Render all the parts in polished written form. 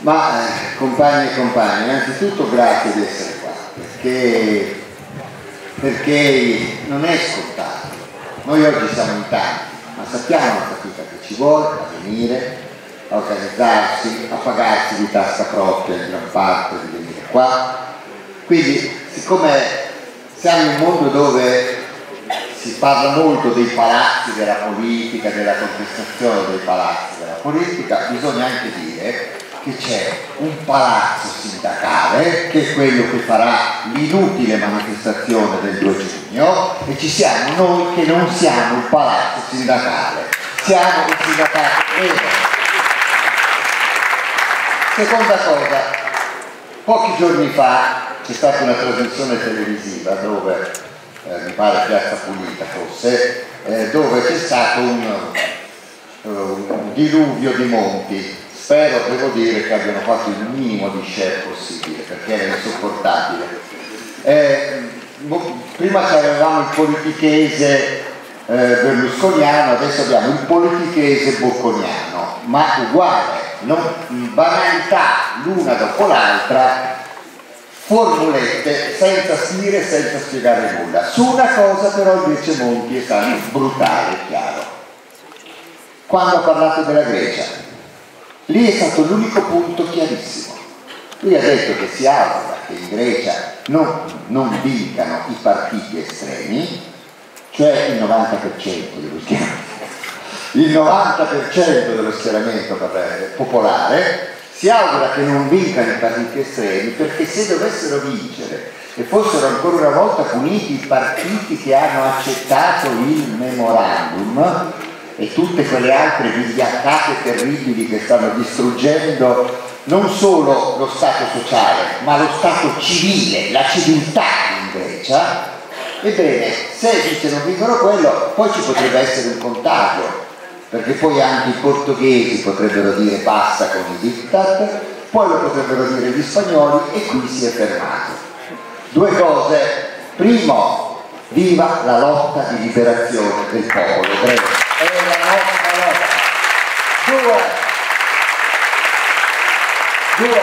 Compagni e compagne, innanzitutto grazie di essere qua, perché non è scontato. Noi oggi siamo in tanti, ma sappiamo la fatica che ci vuole a venire, a organizzarsi, a pagarsi di tasca propria in gran parte di venire qua. Quindi, siccome siamo in un mondo dove si parla molto dei palazzi della politica, della contestazione dei palazzi della politica, bisogna anche dire che c'è un palazzo sindacale che è quello che farà l'inutile manifestazione del 2 giugno e ci siamo noi che non siamo il palazzo sindacale, siamo il sindacato vero. Seconda cosa, pochi giorni fa c'è stata una trasmissione televisiva dove, mi pare Piazza Pulita fosse, dove c'è stato un diluvio di monti. Spero, devo dire, che abbiano fatto il minimo di share possibile, perché era insopportabile. Prima avevamo il politichese berlusconiano, adesso abbiamo il politichese bocconiano, ma uguale, banalità l'una dopo l'altra, formulette senza stile, senza spiegare nulla. Su una cosa però invece Monti è stato brutale e chiaro. Quando ha parlato della Grecia, lì è stato l'unico punto chiarissimo. Lui ha detto che si augura che in Grecia non vincano i partiti estremi, cioè il 90% dello schieramento popolare. Si augura che non vincano i partiti estremi, perché se dovessero vincere e fossero ancora una volta puniti i partiti che hanno accettato il memorandum e tutte quelle altre vigliaccate terribili che stanno distruggendo non solo lo Stato sociale, ma lo Stato civile, la civiltà in Grecia, ebbene, se dice non vincono quello, poi ci potrebbe essere un contagio, perché poi anche i portoghesi potrebbero dire basta con i diktat, poi lo potrebbero dire gli spagnoli e qui si è fermato. Due cose: primo, viva la lotta di liberazione del popolo greco, è la nostra lotta. Due,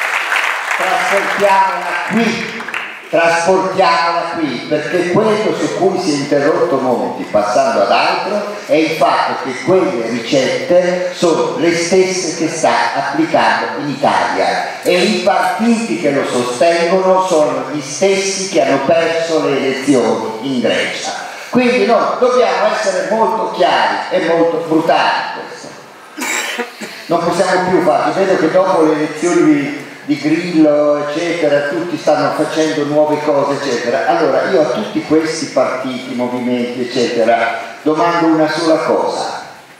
trasportiamola qui, perché quello su cui si è interrotto Monti, passando ad altro, è il fatto che quelle ricette sono le stesse che sta applicando in Italia e i partiti che lo sostengono sono gli stessi che hanno perso le elezioni in Grecia. Quindi noi dobbiamo essere molto chiari e molto brutali in questo. Non possiamo più farlo. Vedo che dopo le elezioni di Grillo, eccetera, tutti stanno facendo nuove cose, eccetera. Allora, io a tutti questi partiti, movimenti, eccetera, domando una sola cosa: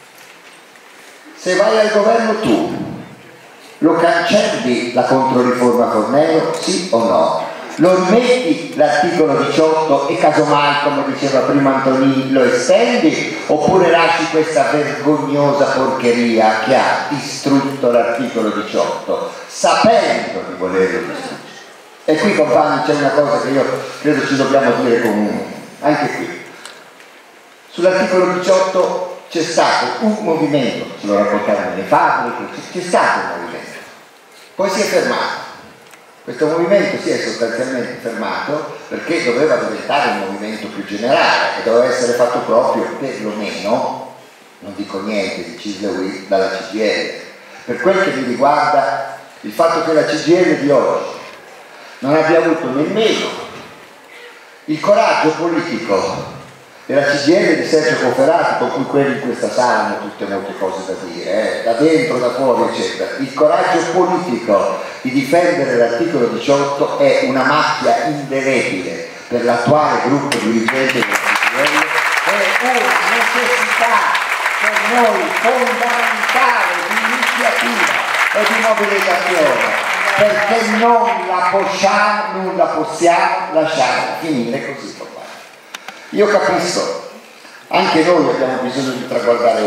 se vai al governo tu, lo cancelli la controriforma Fornero, sì o no? Lo rimetti l'articolo 18 e casomai, come diceva prima Antonini, lo estendi, oppure lasci questa vergognosa porcheria che ha distrutto l'articolo 18 sapendo di volerlo distruggere? E qui, compagni, c'è una cosa che io credo ci dobbiamo dire comunque, anche qui. Sull'articolo 18 c'è stato un movimento, se lo raccontavano nelle fabbriche, c'è stato un movimento, poi si è fermato. Questo movimento si è sostanzialmente fermato perché doveva diventare un movimento più generale e doveva essere fatto proprio, perlomeno, non dico niente di Cislewi, dalla CGIL. Per quel che mi riguarda, il fatto che la CGIL di oggi non abbia avuto nemmeno il coraggio politico della CGIL di Sergio Cofferati, con cui quelli in questa sala hanno tutte molte cose da dire, da dentro, da fuori, eccetera. Il coraggio politico di difendere l'articolo 18 è una macchia indelebile per l'attuale gruppo dirigente della CGIL, è una necessità per noi fondamentale di iniziativa e di mobilitazione, perché non la possiamo lasciare finire così. Io capisco, anche noi abbiamo bisogno di guardare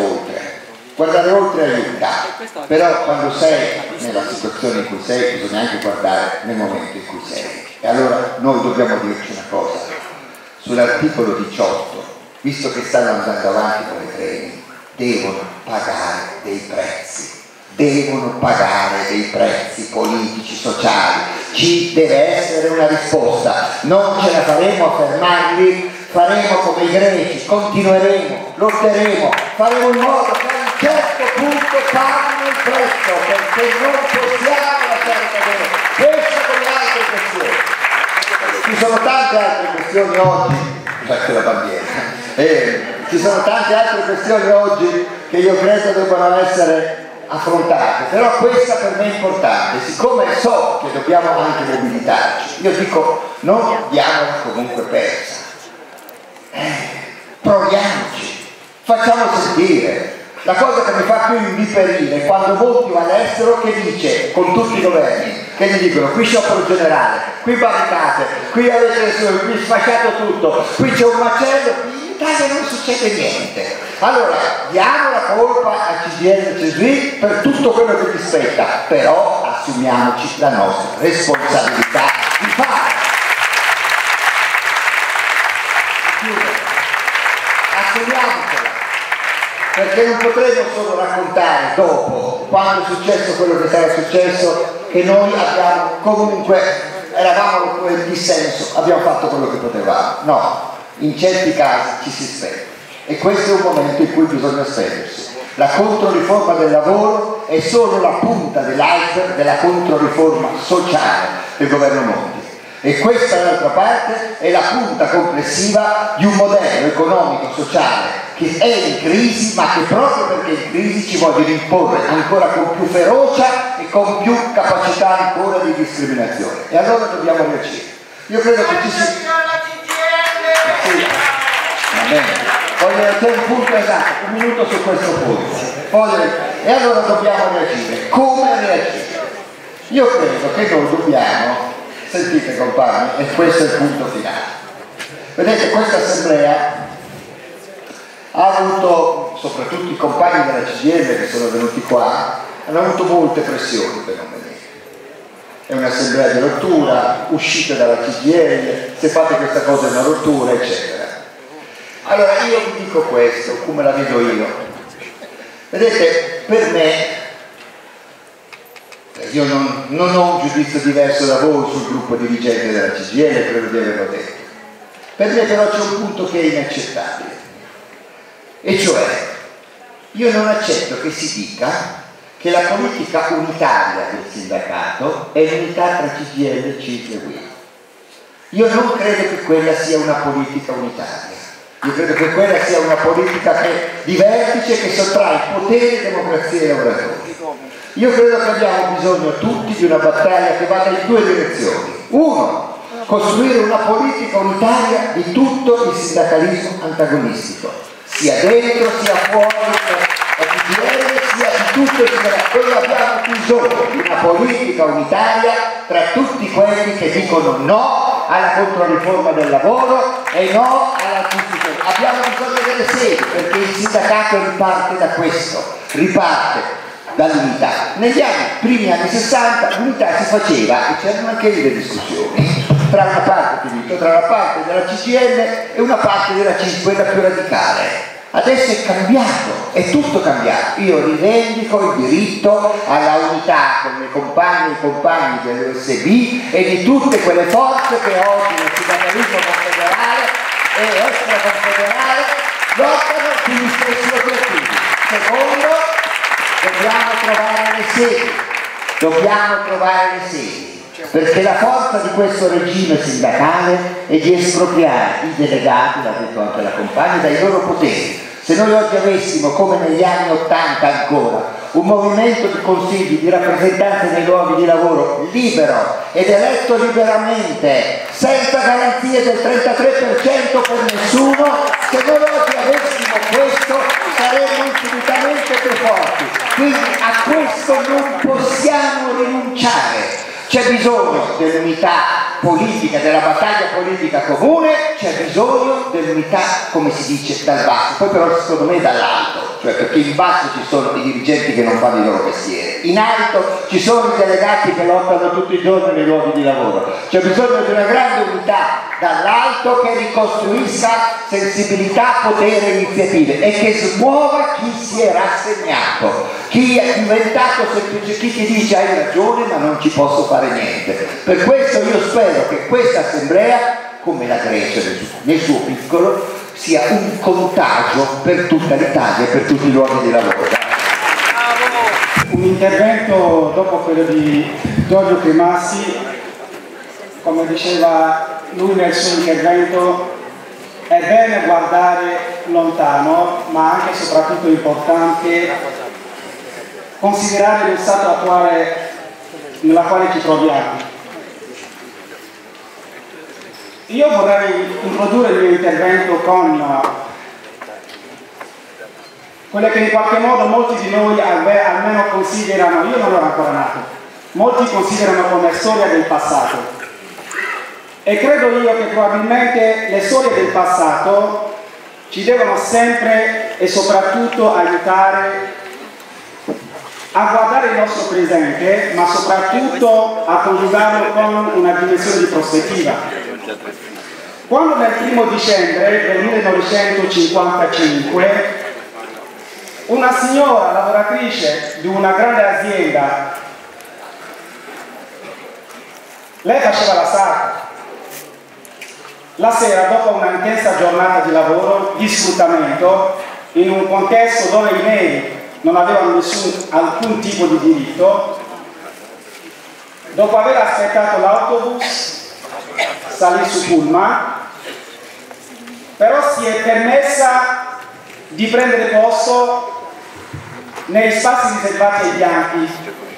oltre aiuta, però quando sei nella situazione in cui sei bisogna anche guardare nel momento in cui sei. E allora noi dobbiamo dirci una cosa: sull'articolo 18, visto che stanno andando avanti con i treni, devono pagare dei prezzi, devono pagare dei prezzi politici, sociali, ci deve essere una risposta, non ce la faremo a fermarli, faremo come i greci, continueremo, lotteremo, faremo in modo che a un certo punto paghino il prezzo, perché non possiamo lasciare cadere questa come altre questioni. Ci sono tante altre questioni oggi, ecco la bandiera, ci sono tante altre questioni oggi che io credo debbano essere affrontate, però questa per me è importante, siccome so che dobbiamo anche mobilitarci, io dico non diamola comunque persa, proviamoci, facciamo sentire. La cosa che mi fa più inviperire è quando molti vanno all'estero che dice, con tutti i governi, che gli dicono qui sciopero generale, qui barricate, qui avete qui sfasciato tutto, qui c'è un macello, in Italia non succede niente. Allora diamo la colpa a CGIL e CESI per tutto quello che ti spetta, però assumiamoci la nostra responsabilità di fare. Assumiamocela, perché non potremo solo raccontare dopo, quando è successo quello che sarà successo, che noi abbiamo comunque, eravamo in dissenso, abbiamo fatto quello che potevamo. No, in certi casi ci si spende e questo è un momento in cui bisogna spendersi. La controriforma del lavoro è solo la punta dell'iceberg della controriforma sociale del governo Monti. E questa d'altra parte è la punta complessiva di un modello economico-sociale che è in crisi, ma che proprio perché è in crisi ci vogliono imporre ancora con più ferocia e con più capacità ancora di discriminazione. E allora dobbiamo reagire. Io credo che ci sia... C'è un punto esatto, un minuto su questo punto. E allora dobbiamo reagire. Come reagire? Io credo che noi dobbiamo... Sentite compagni, e questo è il punto finale. Vedete, questa assemblea ha avuto, soprattutto i compagni della CGIL che sono venuti qua, hanno avuto molte pressioni per non venire. È un'assemblea di rottura, uscite dalla CGIL, se fate questa cosa è una rottura, eccetera. Allora io vi dico questo, come la vedo io. Vedete, per me, io non ho un giudizio diverso da voi sul gruppo dirigente della CGIL, credo di averlo detto. Per me però c'è un punto che è inaccettabile, e cioè io non accetto che si dica che la politica unitaria del sindacato è l'unità tra CGIL, CISL e UIL. Io non credo che quella sia una politica unitaria. Io credo che quella sia una politica di vertice che sottrae potere, democrazia ai lavoratori. Io credo che abbiamo bisogno tutti di una battaglia che vada in due direzioni. Uno, costruire una politica unitaria di tutto il sindacalismo antagonistico, sia dentro sia fuori la CGIL, sia di tutto il sindacalismo. Noi abbiamo bisogno di una politica unitaria tra tutti quelli che dicono no alla controriforma del lavoro e no alla Costituzione. Abbiamo bisogno delle sedi, perché il sindacato riparte da questo, riparte dall'unità. Negli primi anni 60 l'unità si faceva, e c'erano anche lì le discussioni, tra una parte della CGIL e una parte della CISL, quella più radicale. Adesso è cambiato, è tutto cambiato. Io rivendico il diritto alla unità con le compagne e i compagni dell'USB e di tutte quelle forze che oggi nel sindacalismo confederale e extraconfederale lottano sugli stessi obiettivi. Secondo, dobbiamo trovare le sedi, perché la forza di questo regime sindacale è di espropriare i delegati, l'ha detto anche la compagna, dai loro poteri. Se noi oggi avessimo, come negli anni '80 ancora, un movimento di consigli, di rappresentanze nei luoghi di lavoro libero ed eletto liberamente, senza garanzie del 33% per nessuno, se noi oggi avessimo questo saremmo infinitamente più forti. Quindi a questo non possiamo rinunciare. C'è bisogno dell'unità politica, della battaglia politica comune, c'è bisogno dell'unità, come si dice, dal basso, poi però secondo me dall'alto. cioè perché in basso ci sono i dirigenti che non fanno il loro mestiere, in alto ci sono i delegati che lottano tutti i giorni nei luoghi di lavoro. C'è bisogno di una grande unità dall'alto che ricostruisca sensibilità, potere e iniziative e che smuova chi si è rassegnato, chi è diventato semplice, chi ti dice hai ragione ma non ci posso fare niente. Per questo io spero che questa assemblea, come la Grecia nel suo piccolo, sia un contagio per tutta l'Italia e per tutti i luoghi di lavoro. Un intervento dopo quello di Giorgio Cremassi, come diceva lui nel suo intervento, è bene guardare lontano, ma anche e soprattutto importante considerare lo stato attuale nella quale ci troviamo. Io vorrei introdurre il mio intervento con quelle che in qualche modo molti di noi almeno considerano, io non ero ancora nato, molti considerano come storia del passato. E credo io che probabilmente le storie del passato ci devono sempre e soprattutto aiutare a guardare il nostro presente, ma soprattutto a coniugarlo con una dimensione di prospettiva. Quando nel 1° dicembre del 1955 una signora lavoratrice di una grande azienda, lei faceva la sarta, la sera dopo una intensa giornata di lavoro, di sfruttamento, in un contesto dove i neri non avevano alcun tipo di diritto, dopo aver aspettato l'autobus salì su pullman, però si è permessa di prendere posto negli spazi riservati ai bianchi.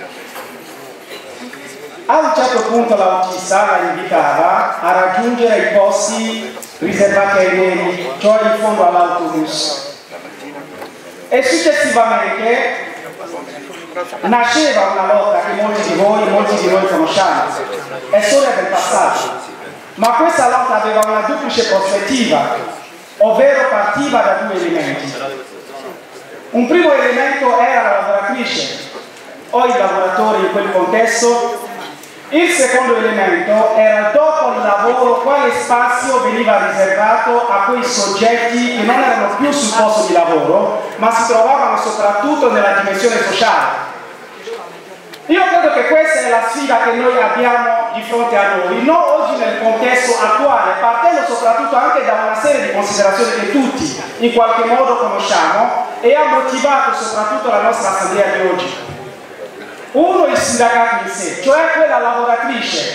A un certo punto l'autista la invitava a raggiungere i posti riservati ai neri, cioè in fondo all'autobus. E successivamente nasceva una lotta che molti di voi conosciamo, è storia del passato, ma questa lotta aveva una duplice prospettiva, ovvero partiva da 2 elementi. Un primo elemento era la lavoratrice o il lavoratore in quel contesto. Il secondo elemento era dopo il lavoro quale spazio veniva riservato a quei soggetti che non erano più sul posto di lavoro, ma si trovavano soprattutto nella dimensione sociale. Io credo che questa è la sfida che noi abbiamo di fronte a noi, non oggi nel contesto attuale, partendo soprattutto anche da una serie di considerazioni che tutti in qualche modo conosciamo e ha motivato soprattutto la nostra assemblea di oggi. Uno, il sindacato in sé, cioè quella lavoratrice.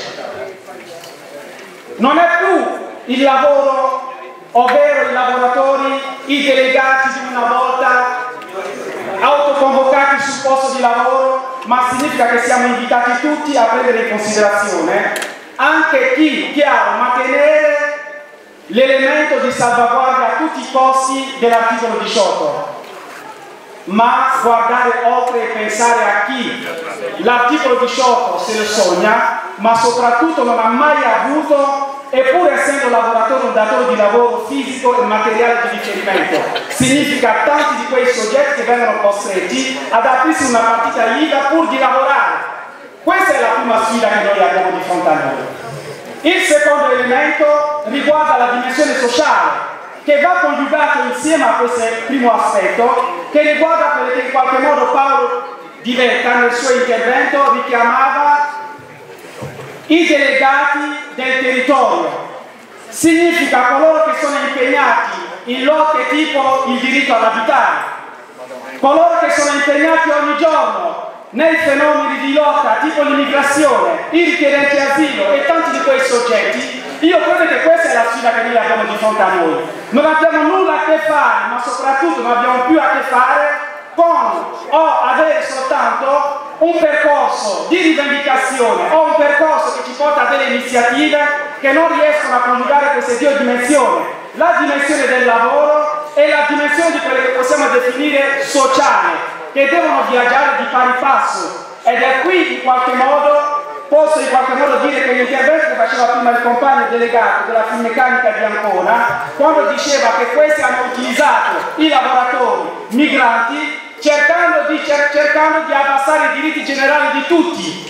Non è più il lavoro, ovvero i lavoratori, i delegati di una volta autoconvocati sul posto di lavoro, ma significa che siamo invitati tutti a prendere in considerazione anche chi, chiaro, mantenere l'elemento di salvaguardia a tutti i costi dell'articolo 18. Ma guardare oltre e pensare a chi l'articolo 18 se lo sogna, ma soprattutto non ha mai avuto, eppure essendo lavoratore un datore di lavoro fisico e materiale di riferimento. Significa tanti di quei soggetti che vengono costretti ad aprirsi una partita IVA pur di lavorare. Questa è la prima sfida che noi abbiamo di fronte a noi. Il secondo elemento riguarda la dimensione sociale, che va coniugato insieme a questo primo aspetto, che riguarda quello che in qualche modo Paolo Di Vetta nel suo intervento richiamava i delegati del territorio. Significa coloro che sono impegnati in lotte tipo il diritto all'abitare, coloro che sono impegnati ogni giorno nei fenomeni di lotta tipo l'immigrazione, i richiedenti asilo e tanti di quei soggetti. Io credo che questa è la sfida che noi abbiamo di fronte a noi. Non abbiamo nulla a che fare, ma soprattutto non abbiamo più a che fare con o avere soltanto un percorso di rivendicazione o un percorso che ci porta a delle iniziative che non riescono a coniugare queste 2 dimensioni, la dimensione del lavoro e la dimensione di quelle che possiamo definire sociali, che devono viaggiare di pari passo. Ed è qui in qualche modo posso in qualche modo dire che l'intervento che faceva prima il compagno delegato della Finmeccanica di Ancona, quando diceva che questi hanno utilizzato i lavoratori migranti cercando di abbassare i diritti generali di tutti.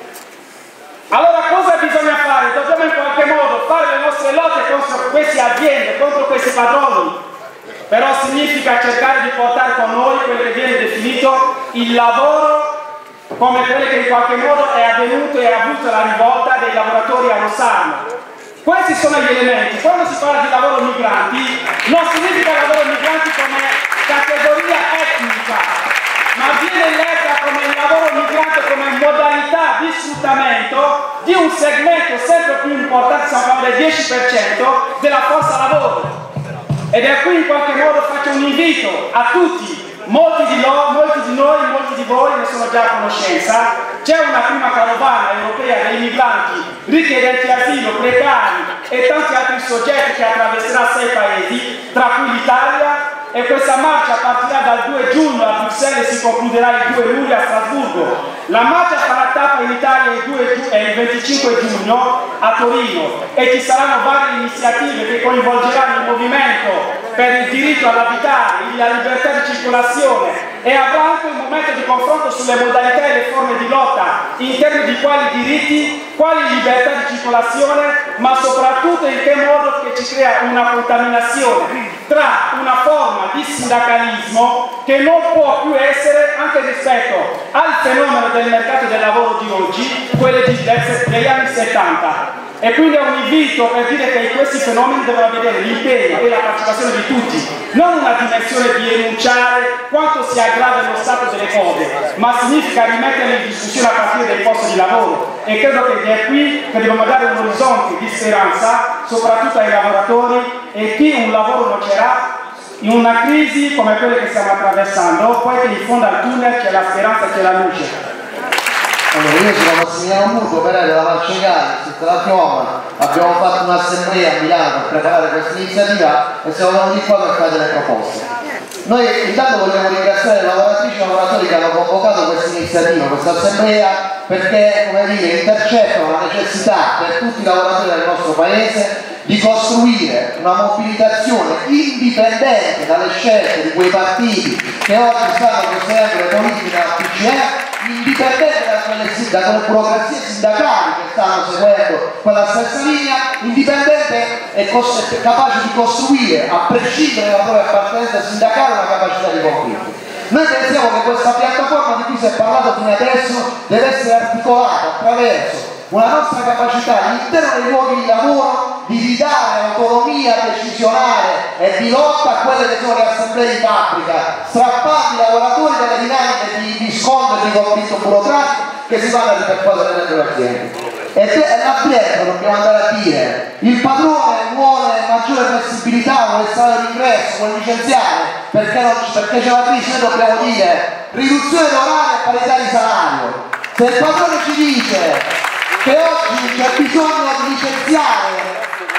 Allora cosa bisogna fare? Dobbiamo in qualche modo fare le nostre lotte contro queste aziende, contro questi padroni, però significa cercare di portare con noi quello che viene definito il lavoro come quello che in qualche modo è avvenuto e ha avuto la rivolta dei lavoratori a Rosarno. Questi sono gli elementi. Quando si parla di lavoro migranti non significa lavoro migranti come categoria etnica, ma viene letta come il lavoro migrante come modalità di sfruttamento di un segmento sempre più importante, stiamo parlando del 10% della forza lavoro. Ed è qui in qualche modo faccio un invito a tutti, molti di noi, molti di voi ne sono già a conoscenza. C'è una prima carovana europea dei migranti richiedenti asilo, precari e tanti altri soggetti che attraverserà 6 paesi, tra cui l'Italia, e questa marcia partirà dal 2 giugno a Bruxelles e si concluderà il 2 luglio a Strasburgo. La marcia farà tappa in Italia il 25 giugno a Torino e ci saranno varie iniziative che coinvolgeranno il movimento per il diritto all'abitare, la libertà di circolazione, e avrà anche un momento di confronto sulle modalità e le forme di lotta in termini di quali diritti, quali libertà di circolazione, ma soprattutto in che modo che ci crea una contaminazione tra una forma di sindacalismo che non può più essere, anche rispetto al fenomeno del mercato del lavoro di oggi, quello degli anni 70. E quindi è un invito per dire che questi fenomeni devono vedere l'impegno e la partecipazione di tutti, non una dimensione di enunciare quanto sia grave lo stato delle cose, ma significa rimetterle in discussione a partire dai posti di lavoro. E credo che è qui che dobbiamo dare un orizzonte di speranza, soprattutto ai lavoratori, e chi un lavoro non ce l'ha, in una crisi come quella che stiamo attraversando, poi che in fondo al tunnel c'è la speranza e c'è la luce. Allora, io sono Massimiliano Murgo, operaio della Marcegale, della Fioma. Abbiamo fatto un'assemblea a Milano per preparare questa iniziativa e siamo venuti qua per fare delle proposte. Noi intanto vogliamo ringraziare le lavoratrici e i lavoratori che hanno convocato questa iniziativa, questa assemblea, perché, come dire, intercettano la necessità per tutti i lavoratori del nostro paese di costruire una mobilitazione indipendente dalle scelte di quei partiti che oggi stanno sostenendo le politiche della PCE, indipendente da quelle burocrazie sindacali che stanno seguendo quella stessa linea, indipendente e capace di costruire, a prescindere dalla propria appartenenza sindacale, una capacità di conflitto. Noi pensiamo che questa piattaforma di cui si è parlato fino adesso deve essere articolata attraverso una nostra capacità all'interno dei luoghi di lavoro di ridare autonomia decisionale e di lotta a quelle che sono le assemblee di fabbrica, strappando i lavoratori dalle dinamiche di scontro e di conflitto burocratico che si vanno a ripercuotere dentro l'azienda. E là dentro dobbiamo andare a dire: il padrone vuole maggiore flessibilità, vuole stare all'ingresso, vuole licenziare, perché c'è la crisi. Noi dobbiamo dire riduzione d'orario e parità di salario. Se il padrone ci dice che oggi c'è bisogno di licenziare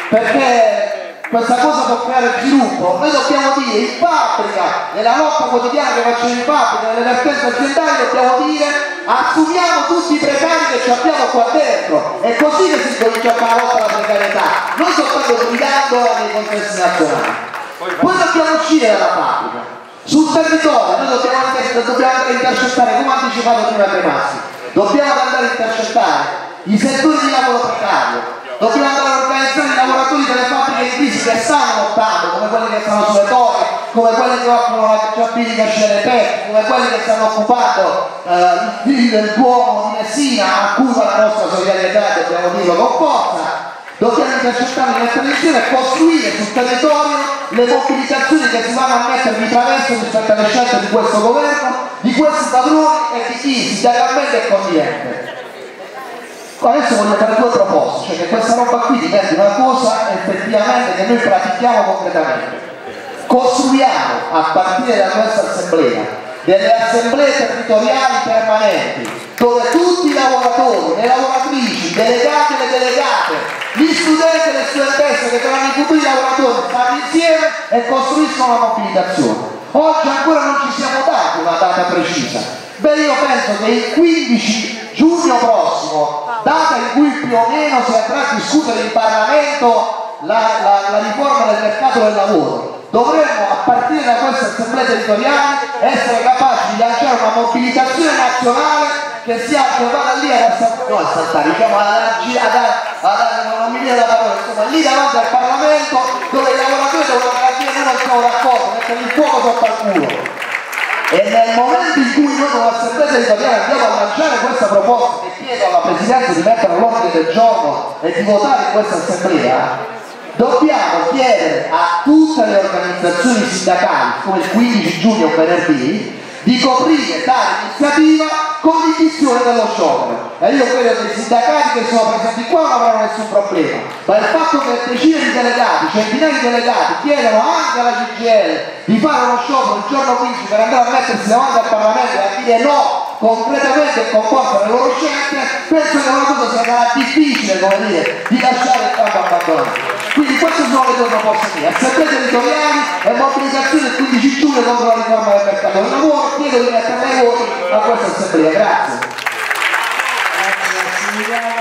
perché questa cosa può creare sviluppo, noi dobbiamo dire in fabbrica, nella lotta quotidiana che facciamo in fabbrica, nelle vertenze aziendali, dobbiamo dire assumiamo tutti i precari che ci abbiamo qua dentro. È così che si comincia a fare la lotta alla precarietà, non soltanto gridando nei contesti nazionali. Poi dobbiamo uscire dalla fabbrica, sul territorio. Noi dobbiamo andare a intercettare, come ha anticipato prima Cremassi, dobbiamo andare a intercettare i settori di lavoro precario, dobbiamo andare a organizzare i lavoratori delle fabbriche in crisi che stanno lottando, come quelli che stanno sulle torri, come quelli che offrono la giabilica a Scelepet, come quelli che stanno occupando il fili del Duomo di Messina, a cui va la nostra solidarietà, dobbiamo dirlo con forza. Dobbiamo intercettare, mettere insieme e costruire sul territorio le mobilitazioni che si vanno a mettere di traverso rispetto alle scelte di questo governo, di questi padroni e di chi sindacalmente è conveniente. Adesso voglio fare due proposte, cioè che questa roba qui diventi una cosa effettivamente che noi pratichiamo concretamente. Costruiamo a partire da questa assemblea delle assemblee territoriali permanenti dove tutti i lavoratori, le lavoratrici, i delegati e le delegate, gli studenti e le studentesse che saranno i futuri lavoratori stanno insieme e costruiscono una mobilitazione. Oggi ancora non ci siamo dati una data precisa. Beh, io penso che il 15 giugno prossimo, data in cui più o meno si andrà a discutere in Parlamento la riforma del mercato del lavoro, dovremmo a partire da questa assemblea territoriale essere capaci di lanciare una mobilitazione nazionale che vada lì diciamo non mi viene la parola, insomma, lì davanti al Parlamento, dove i lavoratori devono dire noi non siamo d'accordo, mettere il fuoco sotto al culo. E nel momento in cui noi come assemblea territoriale andiamo a lanciare questa proposta, che chiedo alla Presidenza di mettere all'ordine del giorno e di votare in questa assemblea, dobbiamo chiedere a tutte le organizzazioni sindacali, come il 15 giugno venerdì, di coprire tale iniziativa con l'indizione dello sciopero. E io credo che i sindacati che sono presenti qua non avranno nessun problema, ma il fatto che decine di delegati, centinaia di delegati chiedano anche alla CGIL di fare uno sciopero il giorno 15 per andare a mettersi davanti al Parlamento e a dire no concretamente e comporta le loro scelte, penso che una cosa sarà difficile, come dire, di lasciare il campo abbandonato. Quindi queste sono le due proposte mie: assemblee territoriali e mobilitazione il 15 giugno contro la riforma del mercato del lavoro. Chiedo di mettere ai voti a questa assemblea. Grazie.